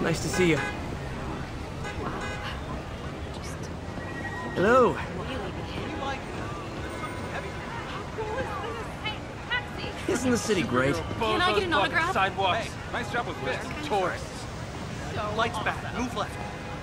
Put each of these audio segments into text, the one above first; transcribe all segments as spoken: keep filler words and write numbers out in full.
Nice to see you. Hello. Isn't the city great? Can I get an autograph? Sidewalks. Hey, nice job with this. Tourists. Lights back. Move left.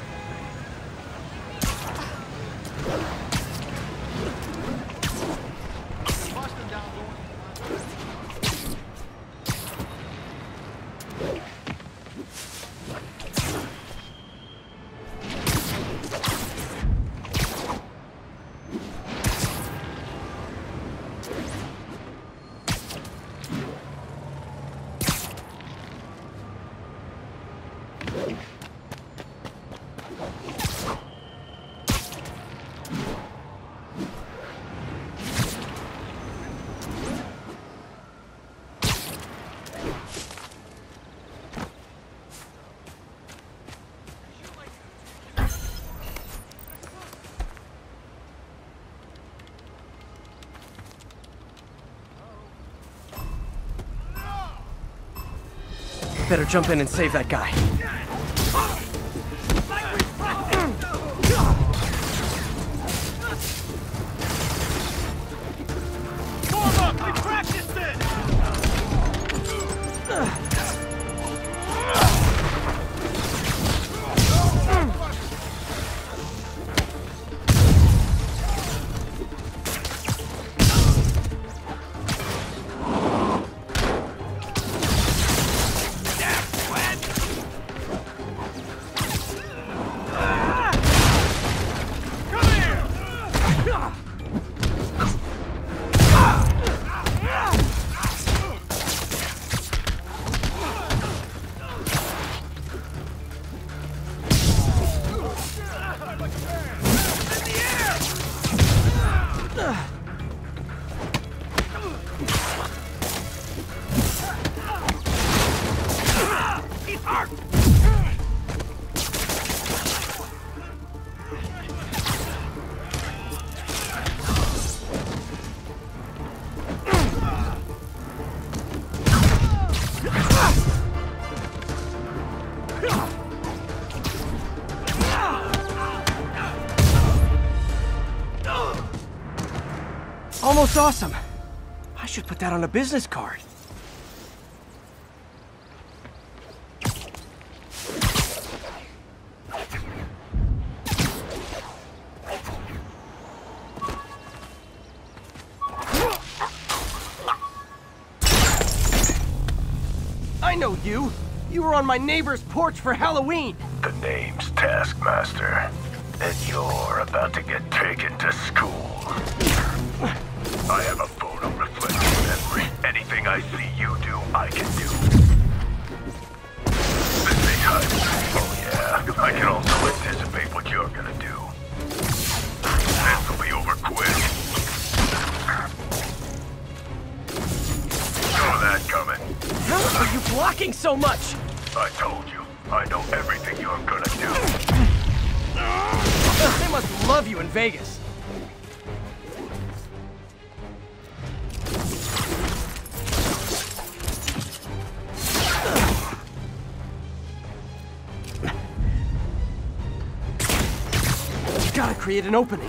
Better jump in and save that guy. Form up! We practiced it! Almost awesome. I should put that on a business card. I know you. You were on my neighbor's porch for Halloween. The name's Taskmaster, and you're about to get taken to school. I have a photo reflecting memory. Anything I see you do, I can do. Busy time. Oh yeah, I can also anticipate what you're gonna do. This will be over quick. Saw that coming. How are you blocking so much? I told you, I know everything you're gonna do. They must love you in Vegas. Gotta create an opening.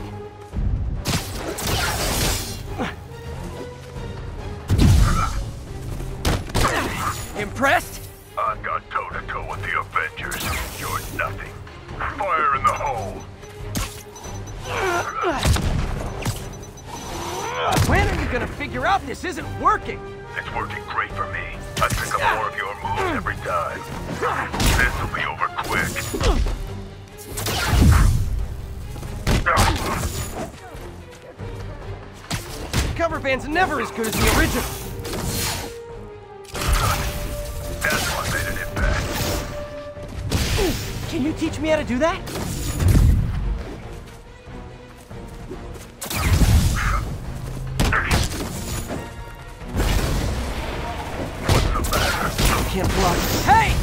Impressed? I've gone toe-to-toe with the Avengers. You're nothing. Fire in the hole. When are you gonna figure out this isn't working? It's working great for me. I pick up more of your moves every time. This will be over quick. Cover band's never as good as the original. That's what made an impact. Can you teach me how to do that? What's the matter? I can't block. Hey!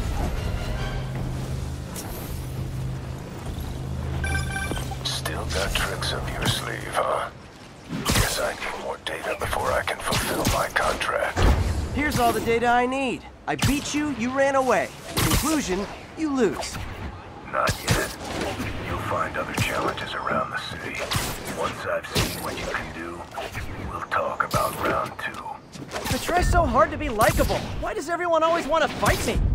Still got tricks up your sleeve, huh? Guess I need more data before I can fulfill my contract. Here's all the data I need. I beat you, you ran away. Conclusion, you lose. Not yet. You'll find other challenges around the city. Once I've seen what you can do, we'll talk about round two. I try so hard to be likable. Why does everyone always want to fight me?